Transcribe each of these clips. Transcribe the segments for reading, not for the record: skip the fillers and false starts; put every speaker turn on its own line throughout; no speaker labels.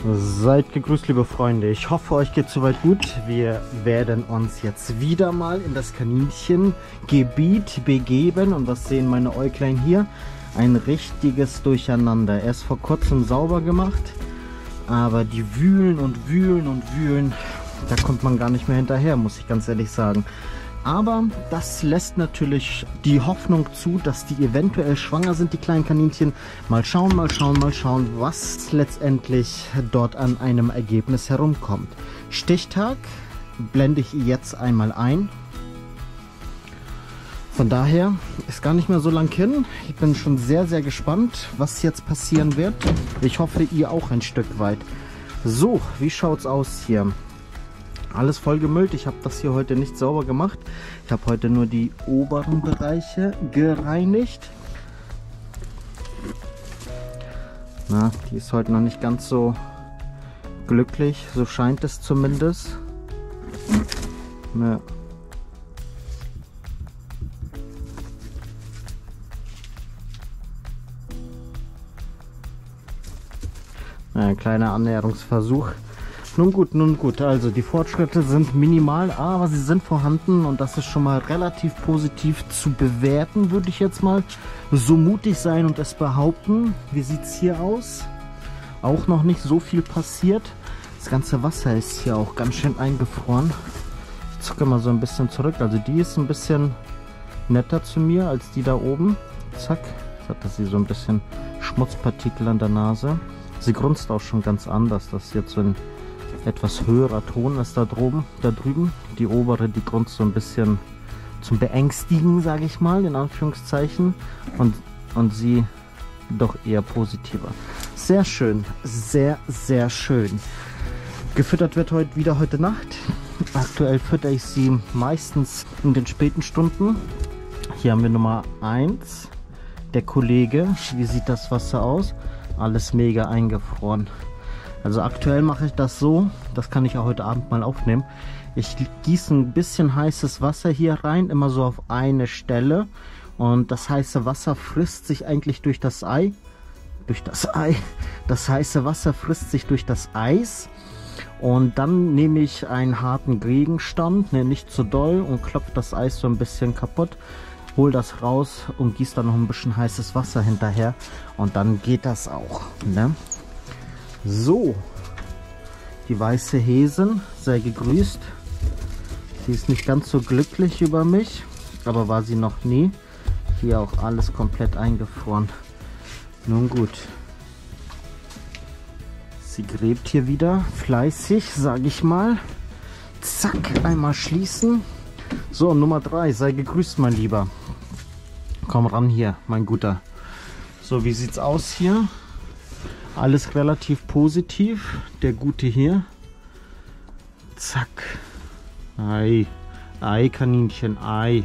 Seid gegrüßt, liebe Freunde. Ich hoffe, euch geht soweit gut. Wir werden uns jetzt wieder mal in das Kaninchengebiet begeben. Und was sehen meine Äuglein hier? Ein richtiges Durcheinander. Erst vor kurzem sauber gemacht, aber die wühlen und wühlen und wühlen. Da kommt man gar nicht mehr hinterher, muss ich ganz ehrlich sagen. Aber das lässt natürlich die Hoffnung zu, dass die eventuell schwanger sind, die kleinen Kaninchen. Mal schauen, mal schauen, mal schauen, was letztendlich dort an einem Ergebnis herumkommt. Stichtag blende ich jetzt einmal ein. Von daher ist gar nicht mehr so lang hin. Ich bin schon sehr, sehr gespannt, was jetzt passieren wird. Ich hoffe, ihr auch ein Stück weit. So, wie schaut's aus hier? Alles voll gemüllt. Ich habe das hier heute nicht sauber gemacht. Ich habe heute nur die oberen Bereiche gereinigt. Na, die ist heute noch nicht ganz so glücklich. So scheint es zumindest. Ja. Ein kleiner Annäherungsversuch. Nun gut, also die Fortschritte sind minimal, aber sie sind vorhanden und das ist schon mal relativ positiv zu bewerten, würde ich jetzt mal so mutig sein und es behaupten. Wie sieht es hier aus? Auch noch nicht so viel passiert. Das ganze Wasser ist hier auch ganz schön eingefroren. Ich zucke mal so ein bisschen zurück, also die ist ein bisschen netter zu mir als die da oben. Zack, jetzt hat sie so ein bisschen Schmutzpartikel an der Nase. Sie grunzt auch schon ganz anders, das ist jetzt so ein etwas höherer Ton ist da drüben. Die obere, die grunzt so ein bisschen zum Beängstigen, sage ich mal, in Anführungszeichen. Und sie doch eher positiver. Sehr schön, sehr, sehr schön. Gefüttert wird heute Nacht. Aktuell fütter ich sie meistens in den späten Stunden. Hier haben wir Nummer 1, der Kollege. Wie sieht das Wasser aus? Alles mega eingefroren. Also aktuell mache ich das so, das kann ich auch heute Abend mal aufnehmen. Ich gieße ein bisschen heißes Wasser hier rein, immer so auf eine Stelle. Und das heiße Wasser frisst sich eigentlich durch das Ei. Das heiße Wasser frisst sich durch das Eis. Und dann nehme ich einen harten Gegenstand, nicht zu doll, und klopfe das Eis so ein bisschen kaputt. Hol das raus und gieße dann noch ein bisschen heißes Wasser hinterher. Und dann geht das auch, ne? So, die weiße Häsin, sei gegrüßt. Sie ist nicht ganz so glücklich über mich, aber war sie noch nie. Hier auch alles komplett eingefroren. Nun gut. Sie gräbt hier wieder fleißig, sage ich mal. Zack, einmal schließen. So, Nummer 3, sei gegrüßt, mein Lieber. Komm ran hier, mein Guter. So, wie sieht's aus hier? Alles relativ positiv. Der Gute hier. Zack. Ei. Ei, Kaninchen. Ei.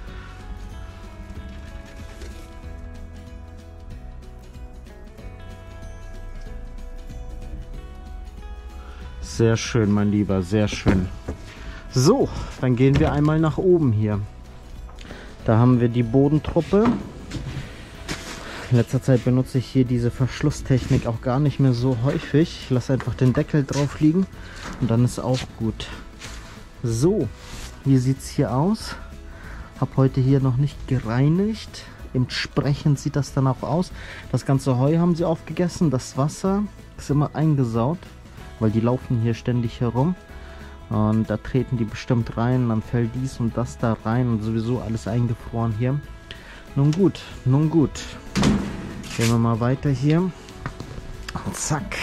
Sehr schön, mein Lieber. Sehr schön. So, dann gehen wir einmal nach oben hier. Da haben wir die Bodentruppe. In letzter Zeit benutze ich hier diese Verschlusstechnik auch gar nicht mehr so häufig. Ich lasse einfach den Deckel drauf liegen und dann ist auch gut. So, wie sieht es hier aus? Habe heute hier noch nicht gereinigt. Entsprechend sieht das dann auch aus. Das ganze Heu haben sie aufgegessen. Das Wasser ist immer eingesaut, weil die laufen hier ständig herum. Und da treten die bestimmt rein, dann fällt dies und das da rein und sowieso alles eingefroren hier. Nun gut, nun gut. Gehen wir mal weiter hier. Zack.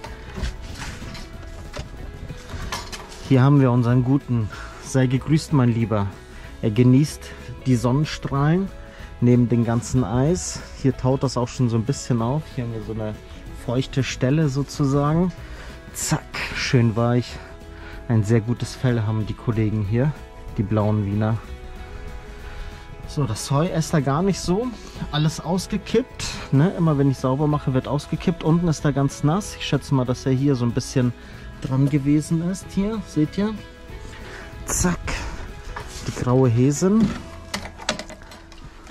Hier haben wir unseren Guten. Sei gegrüßt, mein Lieber. Er genießt die Sonnenstrahlen neben dem ganzen Eis. Hier taut das auch schon so ein bisschen auf. Hier haben wir so eine feuchte Stelle sozusagen. Zack, schön weich. Ein sehr gutes Fell haben die Kollegen hier, die blauen Wiener. So, das Heu ist da gar nicht so. Alles ausgekippt. Ne? Immer wenn ich sauber mache, wird ausgekippt. Unten ist da ganz nass. Ich schätze mal, dass er hier so ein bisschen dran gewesen ist. Hier, seht ihr? Zack. Die graue Häsin.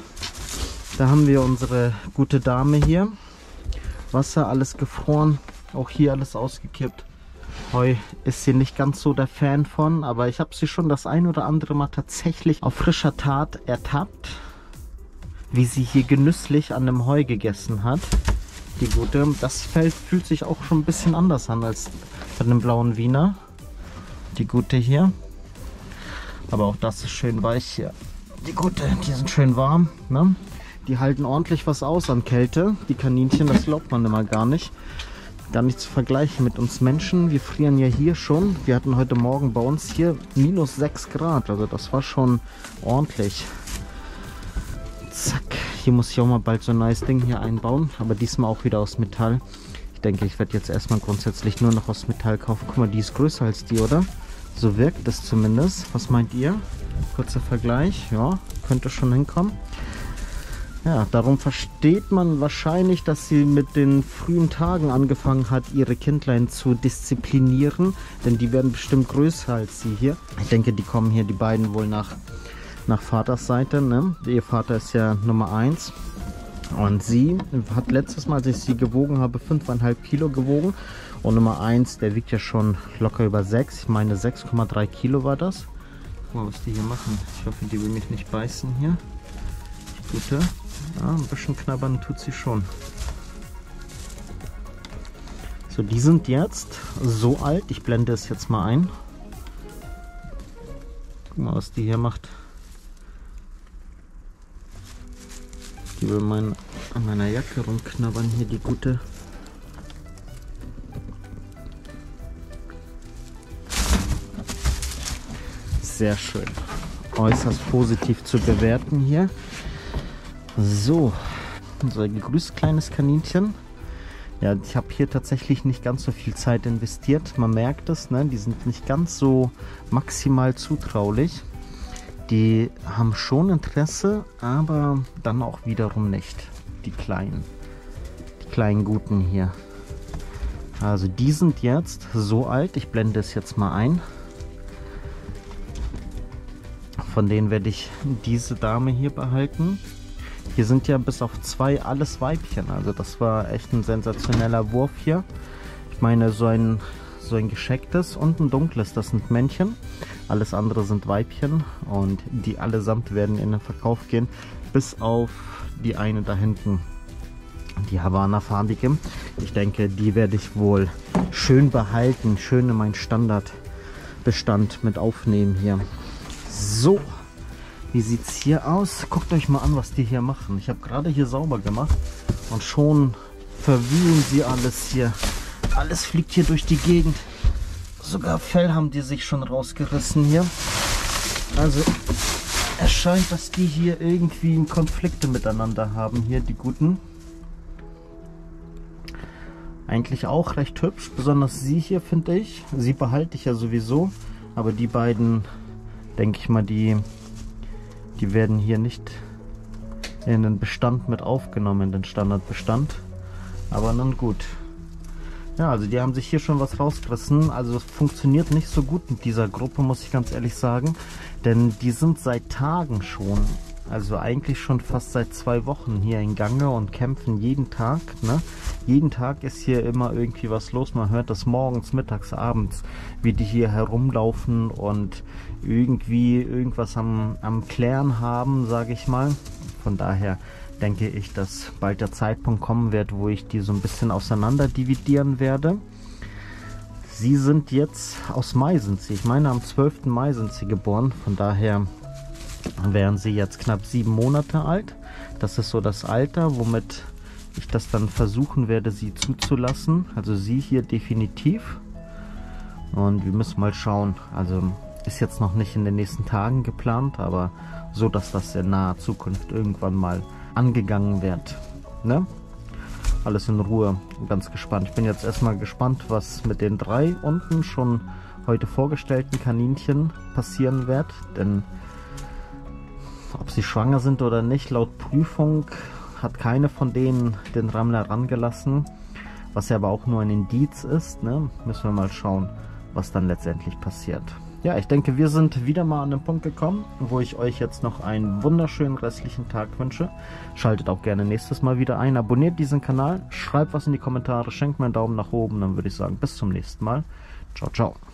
Da haben wir unsere gute Dame hier. Wasser, alles gefroren. Auch hier alles ausgekippt. Heu ist sie nicht ganz so der Fan von, aber ich habe sie schon das ein oder andere Mal tatsächlich auf frischer Tat ertappt, wie sie hier genüsslich an dem Heu gegessen hat. Die Gute, das Fell fühlt sich auch schon ein bisschen anders an als bei dem blauen Wiener. Die Gute hier. Aber auch das ist schön weich hier. Die Gute, die sind schön warm, ne? Die halten ordentlich was aus an Kälte. Die Kaninchen, das glaubt man immer gar nicht. Gar nicht zu vergleichen mit uns Menschen. Wir frieren ja hier schon. Wir hatten heute Morgen bei uns hier minus 6 Grad. Also das war schon ordentlich. Zack. Hier muss ich auch mal bald so ein neues Ding hier einbauen. Aber diesmal auch wieder aus Metall. Ich denke, ich werde jetzt erstmal grundsätzlich nur noch aus Metall kaufen. Guck mal, die ist größer als die, oder? So wirkt es zumindest. Was meint ihr? Kurzer Vergleich. Ja, könnte schon hinkommen. Ja, darum versteht man wahrscheinlich, dass sie mit den frühen Tagen angefangen hat, ihre Kindlein zu disziplinieren. Denn die werden bestimmt größer als sie hier. Ich denke, die kommen hier, die beiden, wohl nach Vaters Seite. Ne? Ihr Vater ist ja Nummer 1. Und sie hat letztes Mal, als ich sie gewogen habe, 5,5 Kilo gewogen. Und Nummer 1, der wiegt ja schon locker über 6. Ich meine 6,3 Kilo war das. Guck mal, was die hier machen. Ich hoffe, die will mich nicht beißen hier. Die Gute. Ja, ein bisschen knabbern tut sie schon. So, die sind jetzt so alt. Ich blende es jetzt mal ein. Guck mal, was die hier macht. Die will an meiner Jacke rumknabbern hier, die Gute. Sehr schön. Äußerst positiv zu bewerten hier. So, unser gegrüßt kleines Kaninchen. Ja, ich habe hier tatsächlich nicht ganz so viel Zeit investiert. Man merkt es, ne? Die sind nicht ganz so maximal zutraulich. Die haben schon Interesse, aber dann auch wiederum nicht. Die kleinen Guten hier. Also die sind jetzt so alt. Ich blende es jetzt mal ein. Von denen werde ich diese Dame hier behalten. Hier sind ja bis auf 2 alles Weibchen. Also das war echt ein sensationeller Wurf hier. Ich meine, so ein geschecktes und ein dunkles, das sind Männchen. Alles andere sind Weibchen. Und die allesamt werden in den Verkauf gehen. Bis auf die eine da hinten. Die Havana-farbige. Ich denke, die werde ich wohl schön behalten. Schön in meinen Standardbestand mit aufnehmen hier. So. Wie sieht es hier aus? Guckt euch mal an, was die hier machen. Ich habe gerade hier sauber gemacht und schon verwühlen sie alles hier. Alles fliegt hier durch die Gegend. Sogar Fell haben die sich schon rausgerissen hier. Also es scheint, dass die hier irgendwie Konflikte miteinander haben hier, die Guten. Eigentlich auch recht hübsch, besonders sie hier, finde ich. Sie behalte ich ja sowieso, aber die beiden, denke ich mal, die werden hier nicht in den Bestand mit aufgenommen, in den Standardbestand. Aber nun gut. Ja, also die haben sich hier schon was rausgerissen. Also es funktioniert nicht so gut mit dieser Gruppe, muss ich ganz ehrlich sagen. Denn die sind seit Tagen schon, also eigentlich schon fast seit 2 Wochen hier in Gange und kämpfen jeden Tag. Ne? Jeden Tag ist hier immer irgendwie was los. Man hört das morgens, mittags, abends, wie die hier herumlaufen und irgendwie irgendwas am Klären haben, sage ich mal. Von daher denke ich, dass bald der Zeitpunkt kommen wird, wo ich die so ein bisschen auseinander dividieren werde. Sie sind jetzt, aus Mai sind sie, ich meine am 12. Mai sind sie geboren, von daher wären sie jetzt knapp 7 Monate alt. Das ist so das Alter, womit ich das dann versuchen werde, sie zuzulassen. Also sie hier definitiv. Und wir müssen mal schauen, also ist jetzt noch nicht in den nächsten Tagen geplant, aber so, dass das in naher Zukunft irgendwann mal angegangen wird. Ne? Alles in Ruhe. Ganz gespannt. Ich bin jetzt erstmal gespannt, was mit den 3 unten schon heute vorgestellten Kaninchen passieren wird. Denn ob sie schwanger sind oder nicht, laut Prüfung hat keine von denen den Rammler rangelassen. Was ja aber auch nur ein Indiz ist. Ne? Müssen wir mal schauen, was dann letztendlich passiert. Ja, ich denke, wir sind wieder mal an den Punkt gekommen, wo ich euch jetzt noch einen wunderschönen restlichen Tag wünsche. Schaltet auch gerne nächstes Mal wieder ein, abonniert diesen Kanal, schreibt was in die Kommentare, schenkt mir einen Daumen nach oben, dann würde ich sagen, bis zum nächsten Mal. Ciao, ciao.